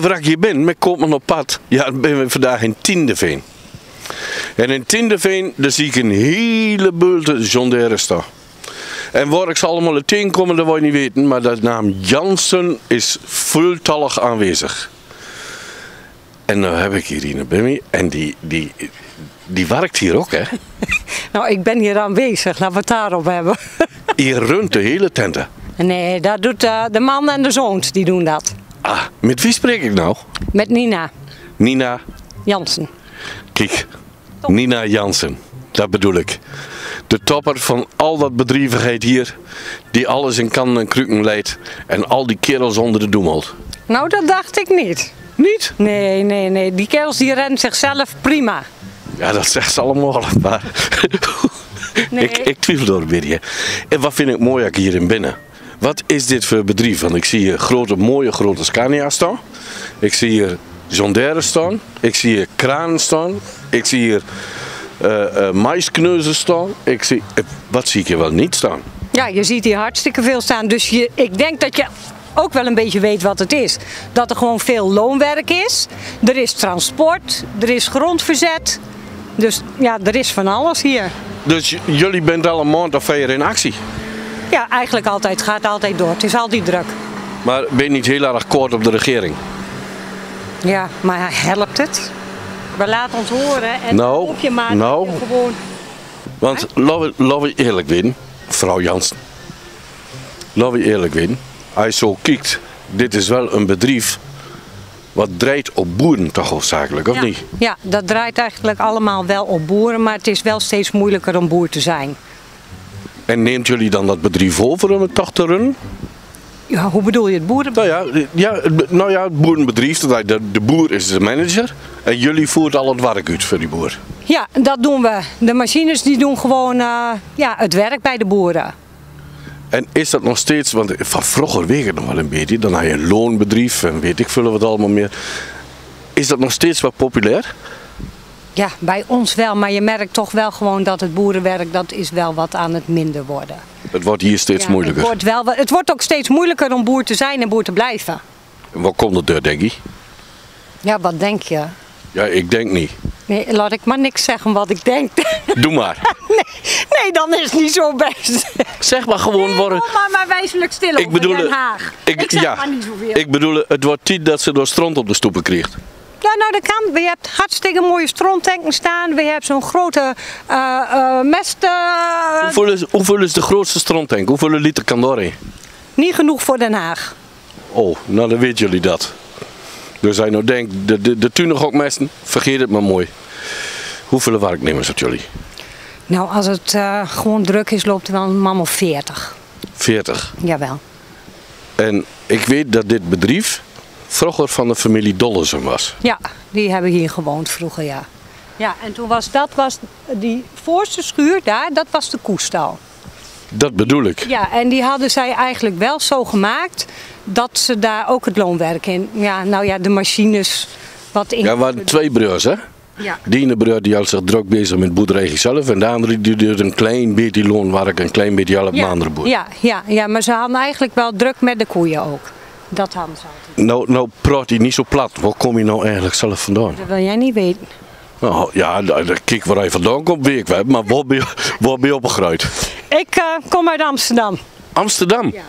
waar ik hier ben, met Koopman op pad, ja, dan ben we vandaag in Tindeveen. En in Tindeveen, daar zie ik een hele bulte John Deere staan. En waar ik ze allemaal uiteen komen, dat wil je niet weten, maar de naam Jansen is veeltallig aanwezig. En dan heb ik hier een bij me, en die werkt hier ook, hè? Nou, ik ben hier aanwezig, laten we het daarop hebben. Hier runt de hele tenten. Nee, dat doet de man en de zoons, die doen dat. Ah, met wie spreek ik nou? Met Nina Nina Jansen. Kijk, Nina Jansen, dat bedoel ik. De topper van al dat bedrijvigheid hier, die alles in kannen en kruiken leidt en al die kerels onder de doemelt. Nou, dat dacht ik niet. Niet? Nee. Die kerels die rennen zichzelf prima. Ja, dat zegt ze allemaal, maar Nee. ik twijfel door een beetje. En wat vind ik mooi als ik hierin binnen? Wat is dit voor bedrijf? Want ik zie hier mooie grote Scania staan. Ik zie hier John Deere staan. Ik zie hier kranen staan. Ik zie hier maiskneuzen staan. Wat zie ik hier wel niet staan? Ja, je ziet hier hartstikke veel staan. Dus ik denk dat je ook wel een beetje weet wat het is. Dat er gewoon veel loonwerk is. Er is transport. Er is grondverzet. Dus ja, er is van alles hier. Dus jullie bent al een maand of vier in actie. Ja, eigenlijk altijd. Het gaat altijd door. Het is altijd druk. Maar ben je niet heel erg kort op de regering? Ja, maar helpt het? We laten ons horen en Nou, hoop je maar nou. dat je gewoon... Want laten we eerlijk weten, mevrouw Jansen. Laten we eerlijk weten. Als je zo kijkt, dit is wel een bedrijf wat draait op boeren toch hoofdzakelijk, of niet? Ja, dat draait eigenlijk allemaal wel op boeren, maar het is wel steeds moeilijker om boer te zijn. En neemt jullie dan dat bedrijf over om het toch te runnen? Ja, hoe bedoel je het boeren? Nou ja, het boerenbedrijf, de boer is de manager en jullie voert al het werk uit voor die boer. Ja, dat doen we. De machines die doen gewoon het werk bij de boeren. En is dat nog steeds, want van vroeger weet ik het nog wel een beetje, dan had je een loonbedrijf en weet ik veel wat allemaal meer. Is dat nog steeds wat populair? Ja, bij ons wel, maar je merkt toch wel gewoon dat het boerenwerk, dat is wel wat aan het minder worden. Het wordt hier steeds moeilijker. Het wordt ook steeds moeilijker om boer te zijn en boer te blijven. En wat komt het door, denk je? Ja, wat denk je? Ja, ik denk niet. Nee, laat ik maar niks zeggen wat ik denk. Doe maar. Nee, dan is het niet zo best. Zeg maar gewoon worden. Maar wijselijk stil over Den Haag. Ik zeg maar niet zoveel. Ik bedoel, het wordt tijd dat ze door stront op de stoepen krijgt. Ja, nou dat kan. We hebben hartstikke mooie stroomtanken staan. We hebben zo'n grote mest... Hoeveel is de grootste stroomtank? Hoeveel liter kan daarin? Niet genoeg voor Den Haag. Oh, nou dan weten jullie dat. Dus als je nou denkt, de tuinengokmesten, vergeet het maar mooi. Hoeveel werknemers hebben jullie? Nou, als het gewoon druk is, loopt er wel een man of 40. 40? Jawel. En ik weet dat dit bedrijf vroeger van de familie Dollesen was. Ja, die hebben hier gewoond vroeger, ja. Ja, en toen was die voorste schuur daar, dat was de koestal. Dat bedoel ik. Ja, en die hadden zij eigenlijk wel zo gemaakt dat ze daar ook het loonwerk in... Ja, nou ja, de machines wat in... Ja, we hadden twee broers, hè? Ja. Die ene broer die had zich druk bezig met boerderij zelf en de andere die deed een klein beetje loonwerk, een klein beetje help met andere boer. Ja, maar ze hadden eigenlijk wel druk met de koeien ook. Dat hadden ze altijd. Nou praat je niet zo plat. Waar kom je nou eigenlijk zelf vandaan? Dat wil jij niet weten. Nou ja, kijk waar hij vandaan komt, weet ik wel. Maar waar ben je opgegroeid? Ik kom uit Amsterdam. Amsterdam? Ja.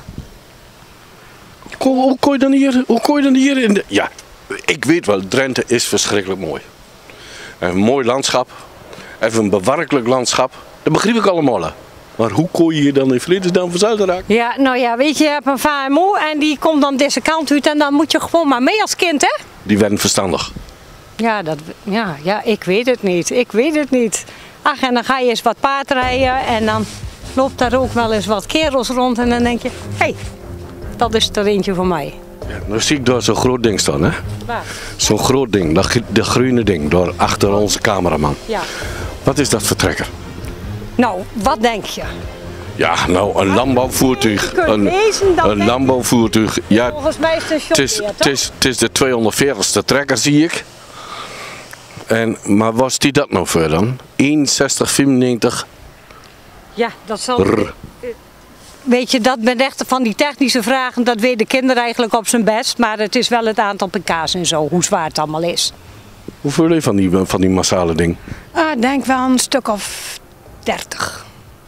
Hoe kon je dan hier in de... Ja, ik weet wel, Drenthe is verschrikkelijk mooi. Een mooi landschap. Even een bewerkelijk landschap. Dat begrijp ik allemaal. Maar hoe kon je hier dan in vredesnaam verzeild raken? Ja, nou ja, weet je, je hebt een vader en moe en die komt dan deze kant uit en dan moet je gewoon maar mee als kind, hè? Die werden verstandig. Ja, ik weet het niet. Ik weet het niet. Ach, en dan ga je eens wat paard rijden en dan loopt daar ook wel eens wat kerels rond en dan denk je, hé, dat is er eentje voor mij. Ja, nou zie ik daar zo'n groot ding staan, hè? Waar? Zo'n groot ding, dat groene ding, daar achter onze cameraman. Ja. Wat is dat voor trekker? Nou, wat denk je? Ja, nou, een landbouwvoertuig. Een landbouwvoertuig. Ja, Volgens mij is het een shoppeer, toch? het is de 240ste trekker, zie ik. Maar was die dat nou voor dan? 61,95. Ja, dat zal... weet je, dat ben echt van die technische vragen, dat weet de kinderen eigenlijk op zijn best. Maar het is wel het aantal pk's en zo, hoe zwaar het allemaal is. Hoeveel heb je van die massale ding? Ik denk wel een stuk of 30.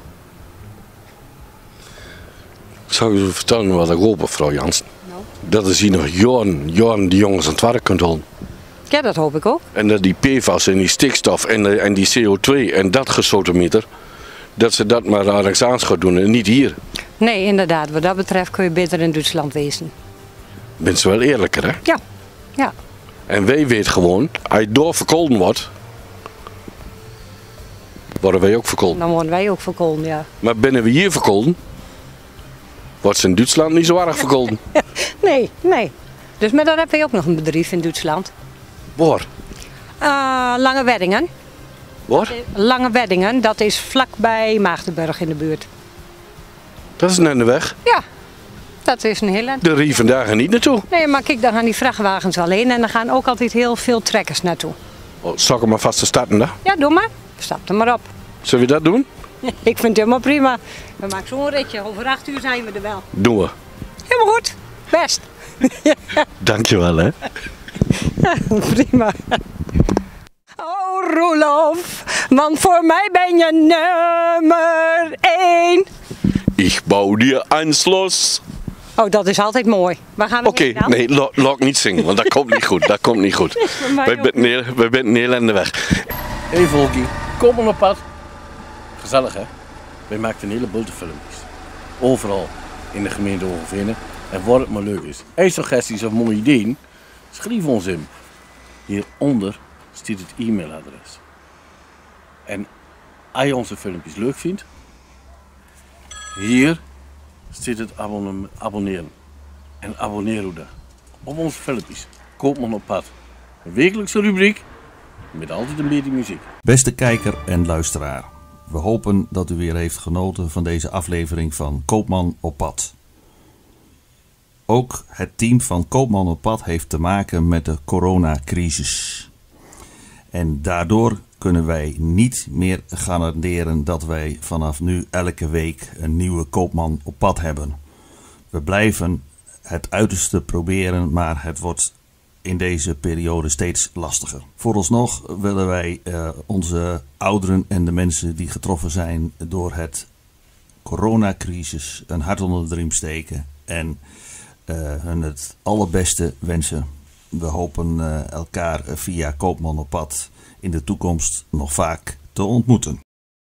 Zou ik je vertellen wat ik hoop, mevrouw Jansen? Nou. Dat is hier nog jaren die jongens aan het werk kunt houden. Ja, dat hoop ik ook. En dat die PFAS en die stikstof en die CO2 en dat gesodemieter, dat ze dat maar ergens aan gaan doen en niet hier. Nee, inderdaad. Wat dat betreft kun je beter in Duitsland wezen. Ben ze wel eerlijker, hè? Ja, ja. En wij weten gewoon, als je door verkouden wordt, worden wij ook verkouden. Dan worden wij ook verkolen, ja. Maar binnen we hier verkouden, wordt ze in Duitsland niet zo erg verkouden. Nee. Dus maar daar hebben we ook nog een bedrijf in Duitsland. Waar? Lange Weddingen. Waar? Lange Weddingen, dat is vlakbij Maagdenburg in de buurt. Dat is net de weg. Ja, dat is een hele... Daar rie je vandaag niet naartoe. Nee, maar kijk, daar gaan die vrachtwagens wel heen en er gaan ook altijd heel veel trekkers naartoe. Zal ik hem maar vast te starten, hè? Ja, doe maar. Stap er maar op. Zullen we dat doen? Ik vind het helemaal prima. We maken zo'n ritje. Over 8 uur zijn we er wel. Doen we. Helemaal goed. Best. Dankjewel, hè. Prima. Oh, Roelof, want voor mij ben je nummer 1. Ik bouw dir ein Schloss. Oh, dat is altijd mooi. Waar gaan we Oké, heen dan? nee, laat niet zingen, want dat komt niet goed. Dat komt niet goed. Wij zijn een heel aan de weg. Hey Volkie, kom maar op pad. Gezellig, hè? Wij maken een hele bunte filmpjes. Overal in de gemeente Hogeveen. En waar het maar leuk is. Heb je suggesties of mooie ideeën? Schrijf ons in. Hieronder staat het e-mailadres. En als je onze filmpjes leuk vindt, hier staat het abonneren. En abonneer u daar op onze filmpjes. Koopman op pad. Een wekelijkse rubriek met altijd een beetje muziek. Beste kijker en luisteraar, we hopen dat u weer heeft genoten van deze aflevering van Koopman op pad. Ook het team van Koopman op pad heeft te maken met de coronacrisis. En daardoor kunnen wij niet meer garanderen dat wij vanaf nu elke week een nieuwe Koopman op pad hebben. We blijven het uiterste proberen, maar het wordt in deze periode steeds lastiger. Vooralsnog willen wij onze ouderen en de mensen die getroffen zijn door het coronacrisis een hart onder de riem steken en hun het allerbeste wensen. We hopen elkaar via Koopman op pad in de toekomst nog vaak te ontmoeten.